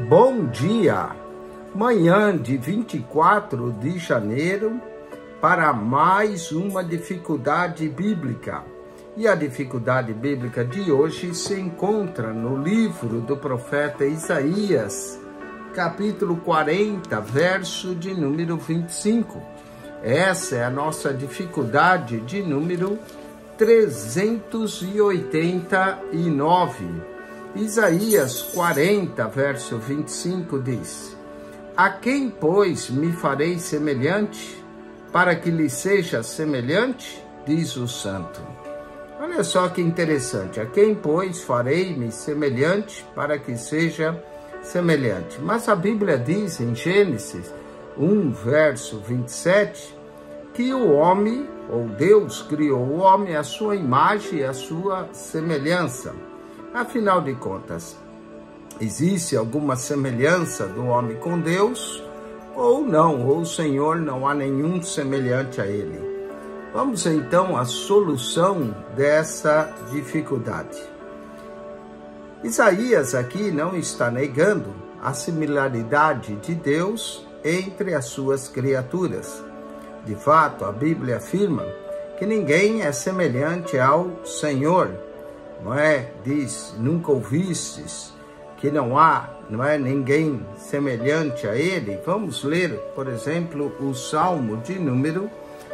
Bom dia! Manhã de 24 de janeiro para mais uma dificuldade bíblica. E a dificuldade bíblica de hoje se encontra no livro do profeta Isaías, capítulo 40, verso de número 25. Essa é a nossa dificuldade de número 389. Isaías 40, verso 25 diz: A quem, pois, me farei semelhante, para que lhe seja semelhante? Diz o santo. Olha só que interessante. A quem, pois, farei-me semelhante, para que seja semelhante? Mas a Bíblia diz em Gênesis 1, verso 27, que o homem, ou Deus, criou o homem à sua imagem e à sua semelhança. Afinal de contas, existe alguma semelhança do homem com Deus ou não? Ou o Senhor não há nenhum semelhante a ele? Vamos então à solução dessa dificuldade. Isaías aqui não está negando a similaridade de Deus entre as suas criaturas. De fato, a Bíblia afirma que ninguém é semelhante ao Senhor. Não é? Diz, nunca ouvistes que não há, ninguém semelhante a ele? Vamos ler, por exemplo, o Salmo de número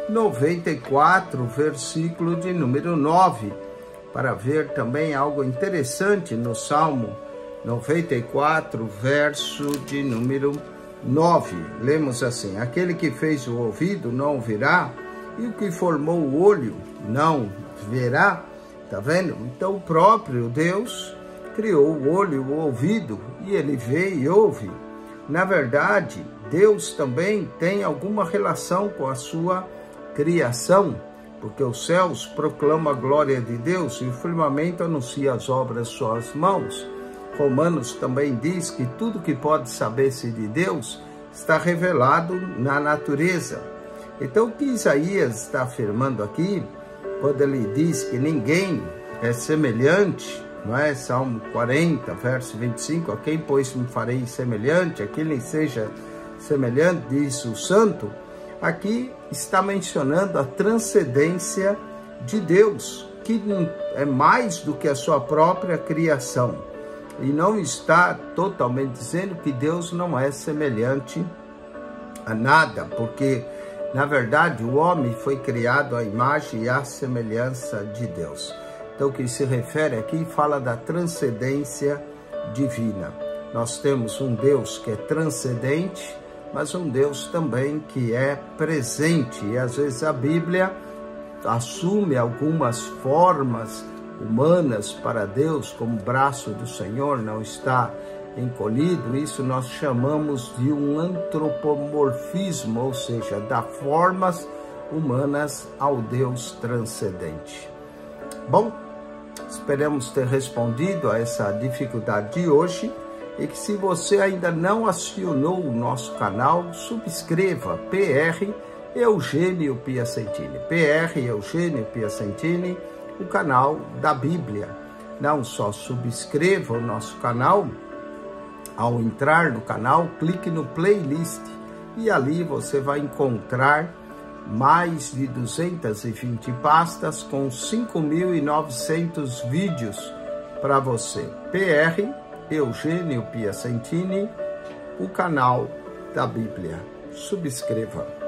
94, versículo de número 9, para ver também algo interessante no Salmo 94, verso de número 9. Lemos assim: Aquele que fez o ouvido não ouvirá, e o que formou o olho não verá. Tá vendo? Então o próprio Deus criou o olho e o ouvido e ele vê e ouve. Na verdade, Deus também tem alguma relação com a sua criação, porque os céus proclamam a glória de Deus e o firmamento anuncia as obras de suas mãos. Romanos também diz que tudo que pode saber-se de Deus está revelado na natureza. Então o que Isaías está afirmando aqui, quando ele diz que ninguém é semelhante, não é? Salmo 40, verso 25, a quem, pois, me farei semelhante, a quem lhe seja semelhante, diz o santo, aqui está mencionando a transcendência de Deus, que é mais do que a sua própria criação. E não está totalmente dizendo que Deus não é semelhante a nada, porque na verdade, o homem foi criado à imagem e à semelhança de Deus. Então, o que se refere aqui fala da transcendência divina. Nós temos um Deus que é transcendente, mas um Deus também que é presente. E às vezes a Bíblia assume algumas formas humanas para Deus, como o braço do Senhor não está encolhido. Isso nós chamamos de um antropomorfismo, ou seja, dá formas humanas ao Deus transcendente. Bom, esperamos ter respondido a essa dificuldade de hoje e que, se você ainda não acionou o nosso canal, subscreva PR Eugênio Piacentini. PR Eugênio Piacentini, o canal da Bíblia. Não só subscreva o nosso canal, ao entrar no canal, clique no playlist e ali você vai encontrar mais de 220 pastas com 5.900 vídeos para você. PR Eugênio Piacentini, o canal da Bíblia. Subscreva.